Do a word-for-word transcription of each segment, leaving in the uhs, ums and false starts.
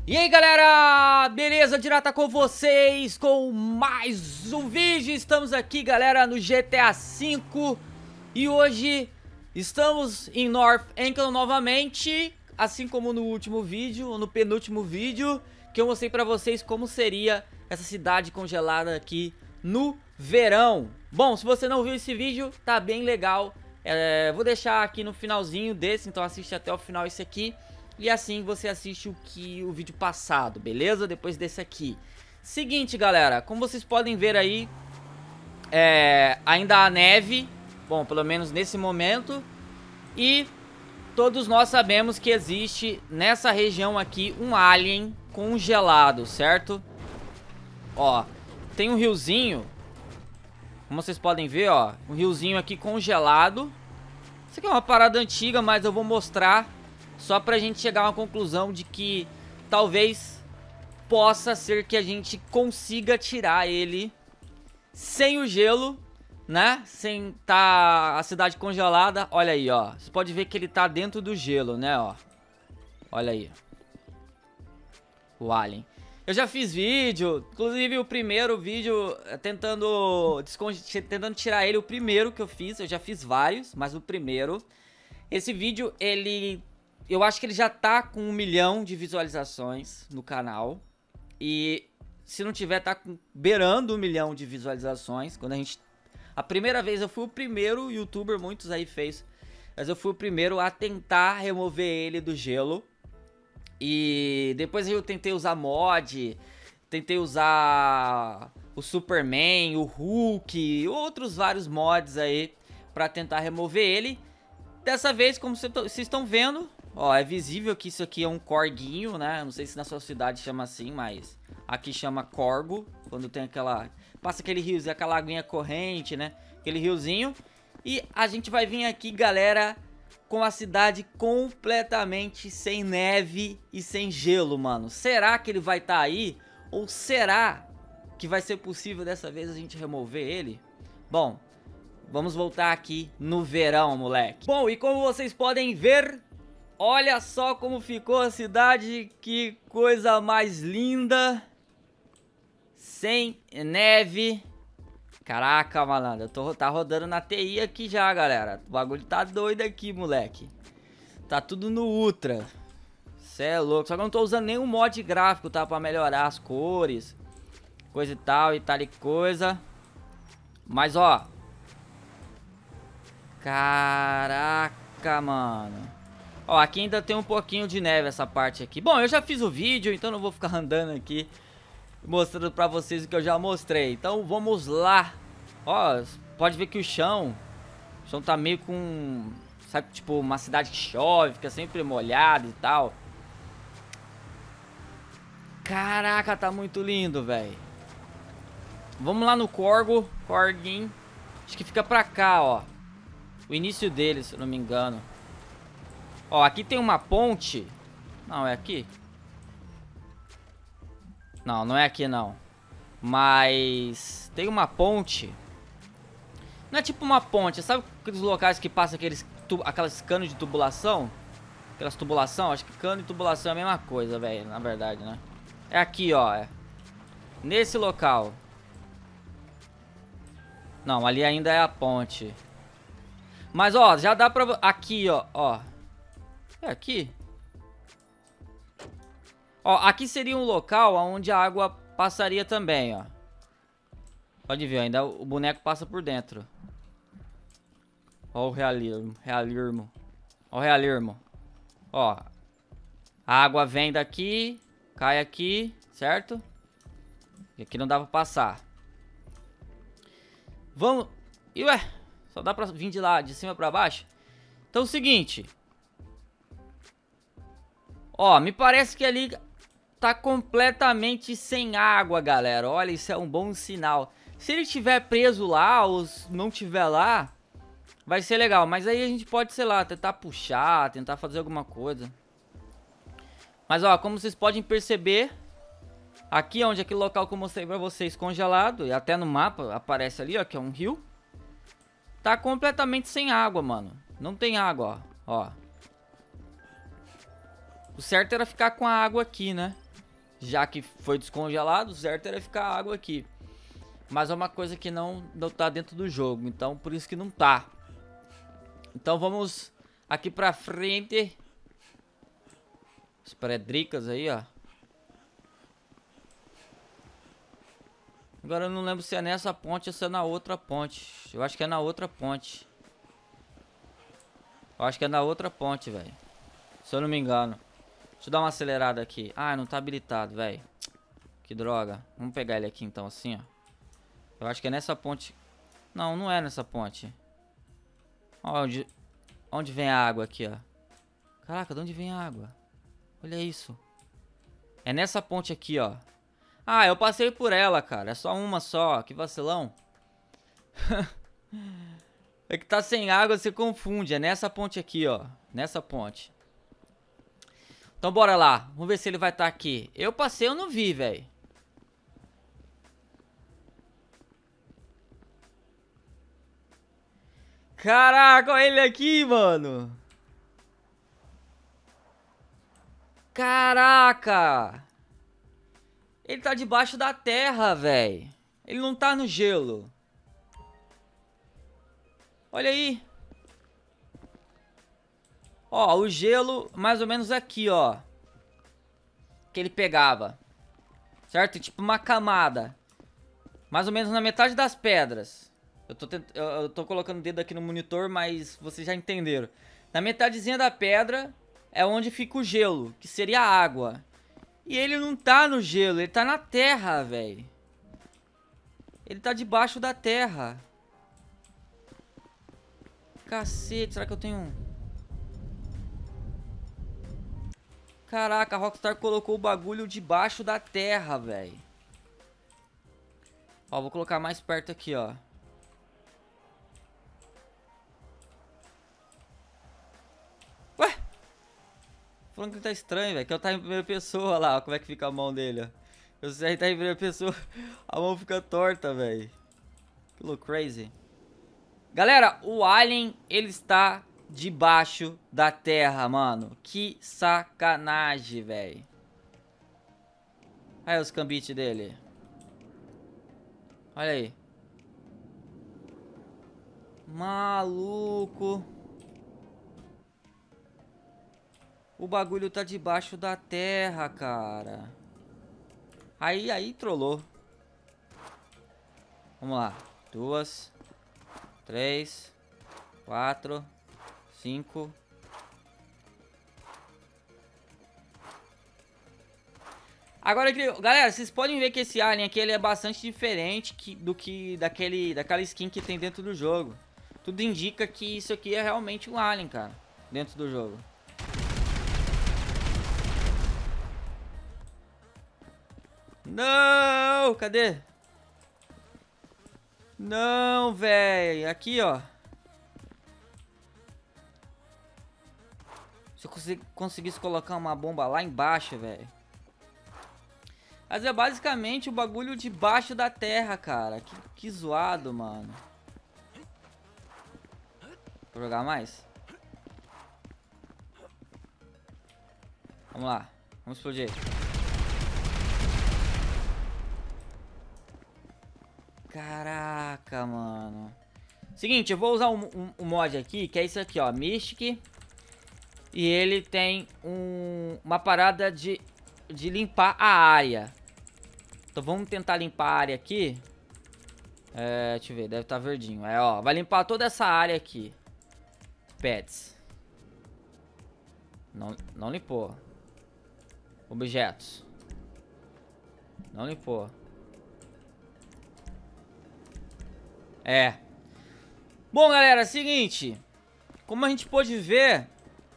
E aí galera, beleza? Direta com vocês com mais um vídeo. Estamos aqui galera no G T A cinco e hoje estamos em North Ankle novamente. Assim como no último vídeo, ou no penúltimo vídeo, que eu mostrei pra vocês como seria essa cidade congelada aqui no verão. Bom, se você não viu esse vídeo, tá bem legal. é, Vou deixar aqui no finalzinho desse, então assiste até o final esse aqui. E assim você assiste o que o vídeo passado, beleza? Depois desse aqui. Seguinte, galera, como vocês podem ver aí, é, ainda há neve, bom, pelo menos nesse momento. E todos nós sabemos que existe nessa região aqui um alien congelado, certo? Ó, tem um riozinho, como vocês podem ver, ó, um riozinho aqui congelado. Isso aqui é uma parada antiga, mas eu vou mostrar só pra gente chegar a uma conclusão de que talvez possa ser que a gente consiga tirar ele sem o gelo, né? Sem tá a cidade congelada. Olha aí, ó. Você pode ver que ele tá dentro do gelo, né, ó. Olha aí. O alien. Eu já fiz vídeo, inclusive o primeiro vídeo tentando, tentando tirar ele, o primeiro que eu fiz. Eu já fiz vários, mas o primeiro. Esse vídeo, ele... eu acho que ele já tá com um milhão de visualizações no canal. E se não tiver, tá com, beirando um milhão de visualizações. Quando a gente... A primeira vez eu fui o primeiro youtuber, muitos aí fez. Mas eu fui o primeiro a tentar remover ele do gelo. E depois eu tentei usar mod. Tentei usar o Superman, o Hulk, outros vários mods aí pra tentar remover ele. Dessa vez, como vocês estão vendo... ó, é visível que isso aqui é um corguinho, né? Não sei se na sua cidade chama assim, mas aqui chama corgo. Quando tem aquela... passa aquele riozinho, aquela aguinha corrente, né? Aquele riozinho. E a gente vai vir aqui, galera, com a cidade completamente sem neve e sem gelo, mano. Será que ele vai estar aí? Ou será que vai ser possível dessa vez a gente remover ele? Bom, vamos voltar aqui no verão, moleque. Bom, e como vocês podem ver... olha só como ficou a cidade, que coisa mais linda. Sem neve. Caraca, malandro, eu tô, tá rodando na T I aqui já, galera. O bagulho tá doido aqui, moleque. Tá tudo no Ultra. Cê é louco, só que eu não tô usando nenhum mod gráfico, tá? Pra melhorar as cores, coisa e tal, e tal e coisa. Mas, ó. Caraca, mano. Ó, aqui ainda tem um pouquinho de neve essa parte aqui. Bom, eu já fiz o vídeo, então não vou ficar andando aqui mostrando pra vocês o que eu já mostrei. Então vamos lá. Ó, pode ver que o chão, o chão tá meio com... sabe, tipo, uma cidade que chove, fica sempre molhado e tal. Caraca, tá muito lindo, velho. Vamos lá no Corgo, Corguinho. Acho que fica pra cá, ó. O início dele, se eu não me engano. Ó, aqui tem uma ponte. Não, é aqui? Não, não é aqui não. Mas tem uma ponte. Não é tipo uma ponte, sabe aqueles locais que passa aqueles tu... aquelas canos de tubulação? Aquelas tubulação, acho que cano e tubulação é a mesma coisa, velho, na verdade, né? É aqui, ó, é. Nesse local. Não, ali ainda é a ponte. Mas, ó, já dá pra... aqui, ó, ó. É aqui? Ó, aqui seria um local onde a água passaria também, ó. Pode ver, ainda o boneco passa por dentro. Ó o realismo, realismo. Ó o realismo. Ó. A água vem daqui, cai aqui, certo? E aqui não dá pra passar. Vamos... E ué, só dá pra vir de lá, de cima pra baixo? Então é o seguinte... ó, me parece que ali tá completamente sem água, galera. Olha, isso é um bom sinal. Se ele estiver preso lá ou não estiver lá, vai ser legal. Mas aí a gente pode, sei lá, tentar puxar, tentar fazer alguma coisa. Mas, ó, como vocês podem perceber, aqui onde aquele local que eu mostrei pra vocês congelado, e até no mapa aparece ali, ó, que é um rio, tá completamente sem água, mano. Não tem água, ó. Ó. O certo era ficar com a água aqui, né? já que foi descongelado, o certo era ficar água aqui. Mas é uma coisa que não, não tá dentro do jogo, então por isso que não tá. Então vamos aqui pra frente. As pedricas aí, ó. Agora eu não lembro se é nessa ponte ou se é na outra ponte. Eu acho que é na outra ponte. Eu acho que é na outra ponte, velho. Se eu não me engano. Deixa eu dar uma acelerada aqui. Ah, não tá habilitado, velho. Que droga. Vamos pegar ele aqui então, assim, ó. Eu acho que é nessa ponte. Não, não é nessa ponte. Ó, onde, onde vem a água aqui, ó. Caraca, de onde vem a água? Olha isso. É nessa ponte aqui, ó. Ah, eu passei por ela, cara. É só uma só. Que vacilão. É que tá sem água, você confunde. É nessa ponte aqui, ó. Nessa ponte. Então bora lá. Vamos ver se ele vai estar aqui. Eu passei, eu não vi, velho. Caraca, olha ele aqui, mano. Caraca. Ele tá debaixo da terra, velho. Ele não tá no gelo. Olha aí. Ó, o gelo mais ou menos aqui, ó. Que ele pegava. Certo? Tipo uma camada. Mais ou menos na metade das pedras. Eu tô, tent... eu tô colocando o dedo aqui no monitor, mas vocês já entenderam. Na metadezinha da pedra é onde fica o gelo, que seria a água. E ele não tá no gelo, ele tá na terra, velho. Ele tá debaixo da terra. Cacete, será que eu tenho um? Caraca, a Rockstar colocou o bagulho debaixo da terra, velho. Ó, vou colocar mais perto aqui, ó. Ué? Falando que ele tá estranho, velho. Que ele tá em primeira pessoa lá, ó. Como é que fica a mão dele, ó. Eu sei que tá em primeira pessoa. A mão fica torta, velho. Que louco, crazy. Galera, o alien, ele está debaixo da terra, mano. Que sacanagem, velho. Olha os cambites dele. Olha aí. Maluco. O bagulho tá debaixo da terra, cara. Aí, aí trollou. Vamos lá. Duas. Três. Quatro. Cinco. Agora, galera, vocês podem ver que esse alien aqui ele é bastante diferente que, do que daquele, daquela skin que tem dentro do jogo. Tudo indica que isso aqui é realmente um alien, cara, dentro do jogo. Não, cadê? Não, velho. Aqui, ó. Se eu conseguisse colocar uma bomba lá embaixo, velho. Mas é basicamente o bagulho debaixo da terra, cara. Que, que zoado, mano. Vou jogar mais? Vamos lá. Vamos explodir. Caraca, mano. Seguinte, eu vou usar um, um, um mod aqui, que é isso aqui, ó. Mystic. E ele tem um, uma parada de, de limpar a área. Então vamos tentar limpar a área aqui. É, deixa eu ver, deve estar verdinho. É, ó, vai limpar toda essa área aqui. Pets. Não, não limpou. Objetos. Não limpou. É. Bom, galera, seguinte. Como a gente pôde ver,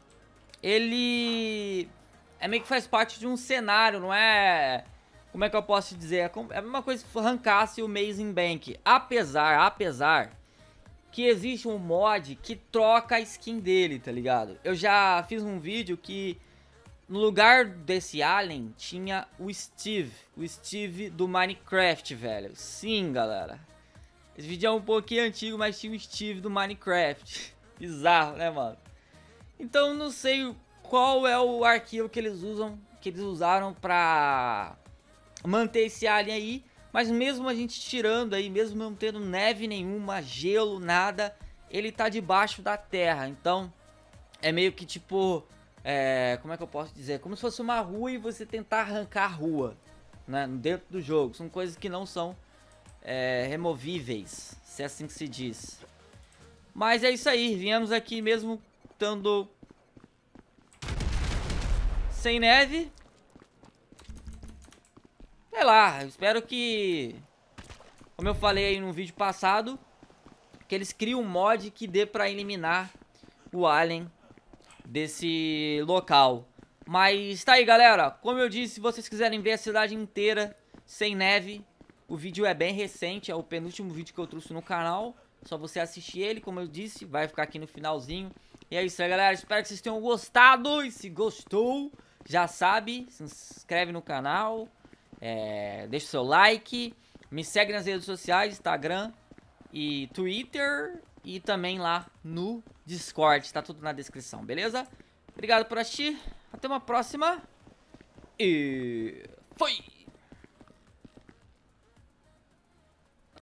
ele é meio que faz parte de um cenário, não é... Como é que eu posso dizer? É a mesma coisa se arrancasse o Amazing Bank. Apesar, apesar que existe um mod que troca a skin dele, tá ligado? Eu já fiz um vídeo que no lugar desse alien tinha o Steve. O Steve do Minecraft, velho. Sim, galera. Esse vídeo é um pouquinho antigo, mas tinha o Steve do Minecraft. Bizarro, né, mano? Então não sei qual é o arquivo que eles usam que eles usaram pra manter esse alien aí. Mas mesmo a gente tirando aí, mesmo não tendo neve nenhuma, gelo, nada, ele tá debaixo da terra. Então é meio que tipo, é, como é que eu posso dizer? Como se fosse uma rua e você tentar arrancar a rua, né, dentro do jogo. São coisas que não são é, removíveis, se é assim que se diz. Mas é isso aí, viemos aqui mesmo estando sem neve. Sei lá, eu espero que, como eu falei aí no vídeo passado, que eles criem um mod que dê pra eliminar o alien desse local. Mas tá aí, galera, como eu disse, se vocês quiserem ver a cidade inteira sem neve, o vídeo é bem recente, é o penúltimo vídeo que eu trouxe no canal. Só você assistir ele, como eu disse, vai ficar aqui no finalzinho. E é isso aí, galera, espero que vocês tenham gostado. E se gostou, já sabe, se inscreve no canal, é, deixa o seu like, me segue nas redes sociais, Instagram e Twitter. E também lá no Discord, tá tudo na descrição, beleza? Obrigado por assistir, até uma próxima e fui!